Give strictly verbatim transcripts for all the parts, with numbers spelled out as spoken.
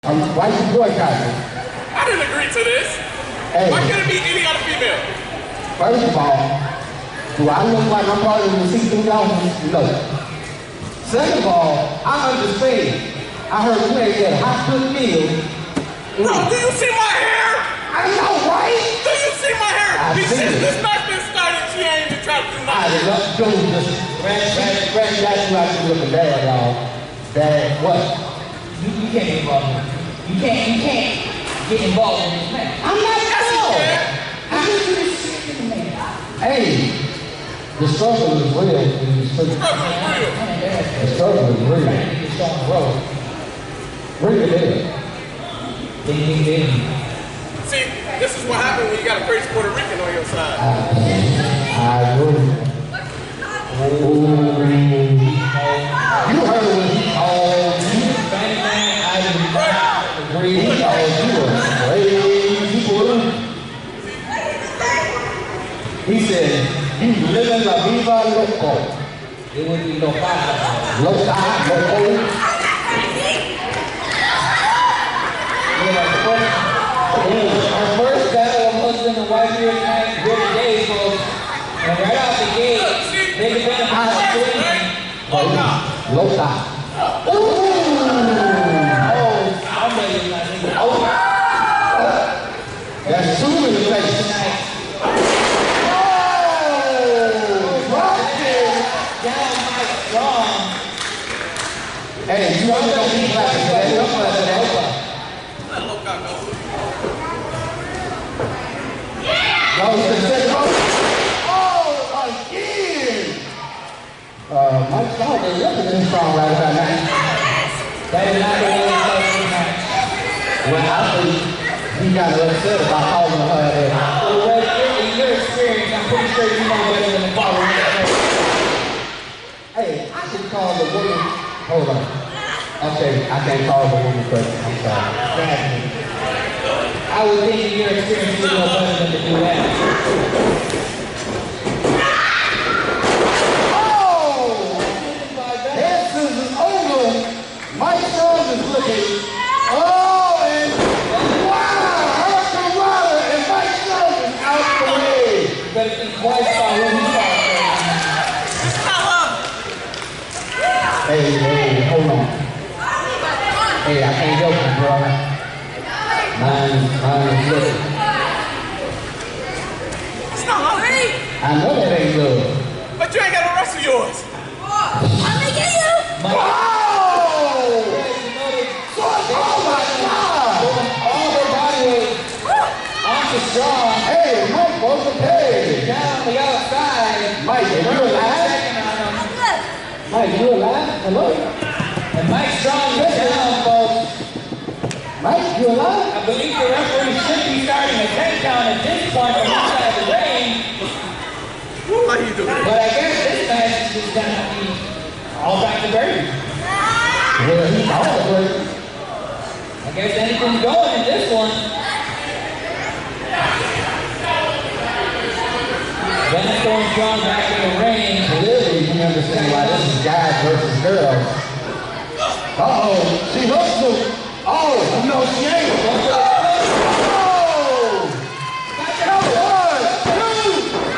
Um, why you boycotting? I didn't agree to this. Hey. Why can't it be any other female? First of all, do I look like I'm part of the sixteen thousand? No. Second of all, I understand. I heard you ain't get a hot cooked meal. Bro, do you see my hair? I know, right? Do you see my hair? I Since see it. this match been started, she ain't even tried to do I nothing. love dude, just ran, ran, ran, got you out you looking bad, y'all. Bad what? You, you can't get involved in it. You can't, you can't get involved in this match. I'm not sure. I just do this shit in the man. Hey, the struggle is real. The struggle is real. The struggle is real. It's on the road. Bring it in. Ding, ding, ding. See, this is what happens when you got a crazy Puerto Rican on your side. I agree. Oh. You heard what he called you. I agree. He called you a crazy fool. He said, you living la vida loco. It would be loca. Loca, loco. Our first battle of husband and wife here tonight, good today, folks. And right out the gate, Vega Venum has a Loca. Loca. Ooh. Oh, I'm ready to not even over. That's two in the face. Tonight. Oh, Down Mike Strong. hey, you want to know me clapping for that? Don't clap for that. Let Loca go. No, oh, again! Uh, Mike Strong is looking strong right about now. That is not the way to play the match. Well, I think he got upset about calling her that. Well, in your experience, I'm pretty sure you know better than the caller. Hey, I can call the woman. Hold on. Okay, I can't call the woman first. I'm sorry. Exactly. I would think in your experience, you know better than to do that. Oh! Head scissors over. Mike Strong is looking. Oh, and wow! Hurricane Water and Mike Strong is out the way. You better think twice about who he's Hey, hey, hold on. Hey, I can't help you, bro. Mine, mine is looking. It's not hungry. I know that ain't good. But you ain't got the rest of yours. I'm making you. Oh! Oh my God! all her body weight onto Strong. Hey, Mike, what's the pay? Down the outside. Mike, are you alive? Checking on him. I'm good. Mike, you alive? Hello? And Mike Strong is down, folks. Mike, you alive? I believe the referee should be starting a ten count at this point from outside the ring. How you doing? But I guess this match is going to be all back to Brady. Well, he's all great. I guess anything's going in this one. Then throwing Strong back in the ring. Clearly, you understand why this is guys versus girls. Uh-oh, she hustled. Oh, no, she ain't. Oh! Come on, two!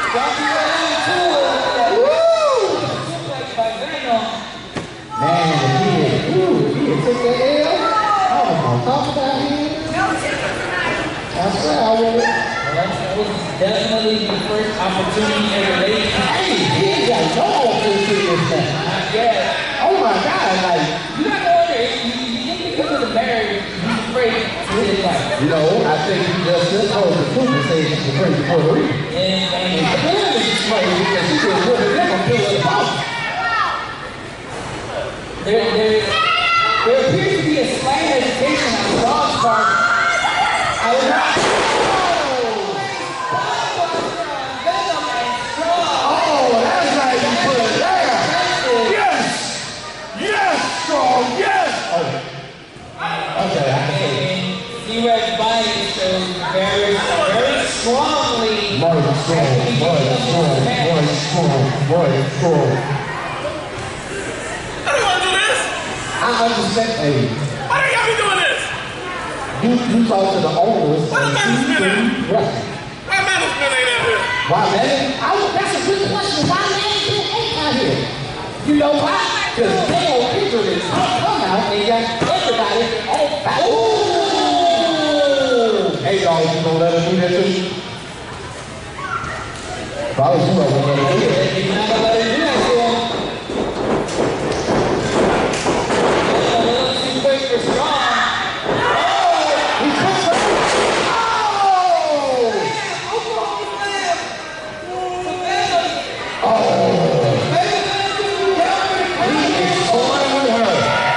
Woo! Man, he had, ooh, he had took that L. I was gonna talk about him. I swear I would. That was definitely the first opportunity in the ladies. Hey, he ain't got no opportunity this time. Not yet. Oh my God, like, You got to wonder, you, you think because of the marriage, he's afraid to his life. you know, I think he just just told the truth and said she's afraid to Puerto Rico. And, and And clearly she's afraid because she just put it in a pillar of house. there, there, there appears to be a slight hesitation on Strong's part. I was not. Oh, that's right, you put it there. Yes! Yes, Strong, yes! Oh. Okay, I can see it. D-Red's body shows very, very strongly. Boy, strong, boy, strong, boy, strong, boy, strong. I don't want to do this. I understand. Hey, Why do y'all be doing this? You, you talk to the owners. Where the management at? Right. Why management ain't out here? Why management? I was, that's a good question. Why management ain't out here? You know why? Because they don't picture this. Come out and got everybody on back. Ooh! Hey, dog, you gonna let us do that too? If I was you, I wouldn't let us do that. You're not gonna let it do that to him. Too quick for strong. He puts her. Oh! Oh! He is toying with her.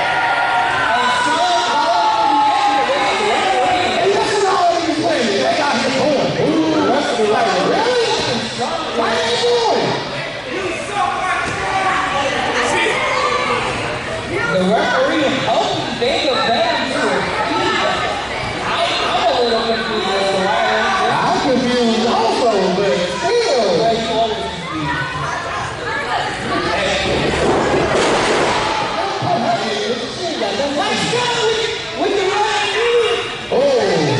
And listen to all these women. They got him going. Ooh, that's the right. Really? Why are they doing? The referee is helping Vega Venum to her feet. I'm a little confused as to why they're I'm confused also, but still. why you always confused. Let's go with, with the right knee. Oh.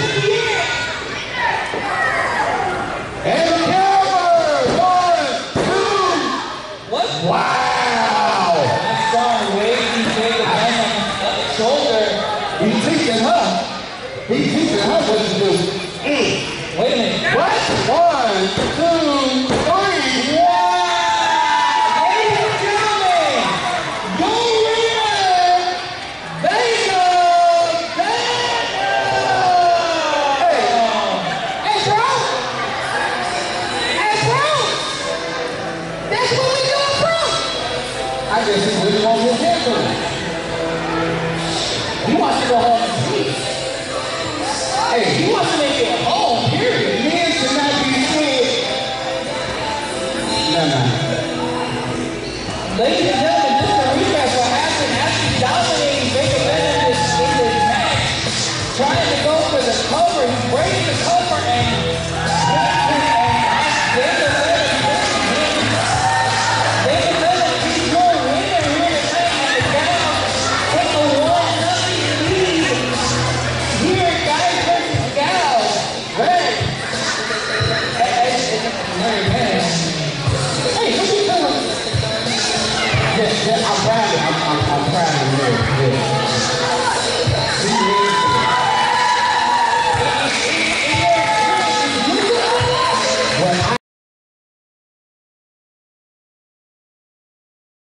And the camera. One, two. What? Wow. That strong wavy Vega Venum on the shoulder. He's teaching her. He's teaching her what to do. Mm. Wait a minute. What? One, two, three. Wow! Ladies and gentlemen, go winner, Vega Venum! Hey, bro. Hey, bro. That's what we doing, bro. I guess he really wants his head to. He wants to go home and sleep. Hey, he wants to make it home, period. Men should not be scared. No, no. Ladies and gentlemen, just to recap what happened after dominating Vega Venum in this match, trying to go for the cover, he breaks the cover and Vega Venum, Vega Venum, he's your winner here tonight on the count. Take a one nothing lead here, guys versus gals. Red. Hey, what you doing? Yeah, yeah, I'm proud of I'm, I'm, I'm proud of you. Yeah.